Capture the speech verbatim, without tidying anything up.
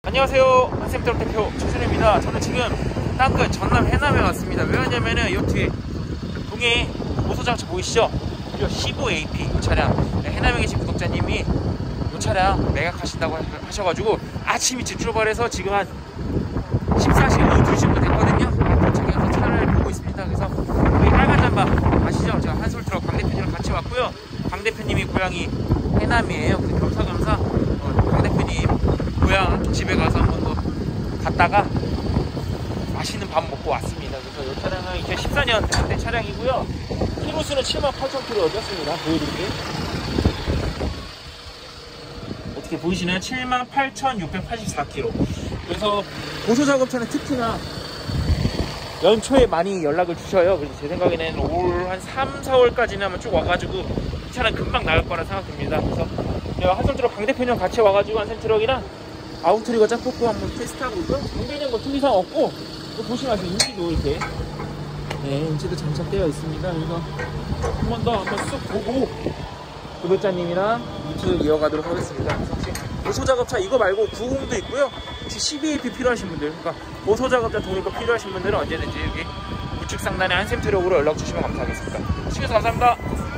안녕하세요, 한샘트럭 대표 최준입니다. 저는 지금 땅끝 전남 해남에 왔습니다. 왜 왔냐면은 이 뒤에 동해 고소장치 보이시죠? 십오 에이피 이 차량, 해남에 계신 구독자님이 이 차량 매각하신다고 하셔가지고 아침 일찍 출발해서 지금 한 십사 시 오후 두 시 정도 됐거든요. 도착해서 차를 보고 있습니다. 그래서 여기 빨간 잠바 아시죠? 제가 한솔트럭 강 대표님이랑 같이 왔고요. 강 대표님이 고향이 해남이에요. 겸사겸사 어, 강 대표님 고향 집에 가서 한번 더 갔다가 맛있는 밥 먹고 왔습니다. 그래서 이 차량은 이천십사 년 대 차량이고요. 키로수는 칠만 팔천 킬로미터 뛰었습니다. 보여드릴게요. 어떻게 보이시나요? 칠만 팔천육백팔십사 킬로미터. 그래서 고소작업차는 특히나 연초에 많이 연락을 주셔요. 그래서 제 생각에는 올 한 삼, 사월까지는 한번 쭉 와가지고 이 차는 금방 나갈 거라 생각됩니다. 그래서 제가 한솔트럭 강 대표님 같이 와가지고 한샘트럭이랑 아웃트리거 짝뽑고 한번 테스트하고 있고요. 정비는 뭐 특이사항 없고, 보시면 아시죠? 인지도 이렇게 네, 인지도 장착되어 있습니다. 그래서 한 번 더 한번 쑥 보고 구독자님이랑 유튜브 이어가도록 하겠습니다. 고소작업차 이거 말고 구십도 있고요. 혹시 십이 에이피 필요하신 분들, 그러니까 고소작업차 동일거 필요하신 분들은 언제든지 여기 우측 상단에 한샘트럭으로 연락 주시면 감사하겠습니다. 시청해주셔서 감사합니다.